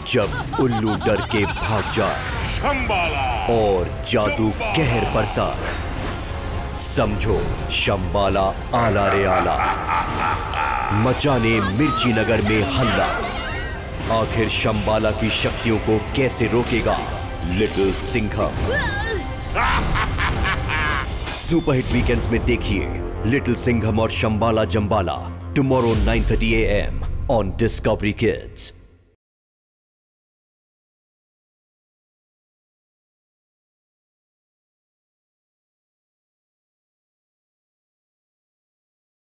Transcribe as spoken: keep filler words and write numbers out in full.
जब उल्लू डर के भाग जाए शंबाला और जादू कहर बरसाए। समझो शंबाला आला रे आला, मचाने मिर्ची नगर में हल्ला। आखिर शंबाला की शक्तियों को कैसे रोकेगा लिटिल सिंघम? सुपरहिट वीकेंड्स में देखिए लिटिल सिंघम और शंबाला जंबाला tomorrow nine thirty A M on Discovery kids.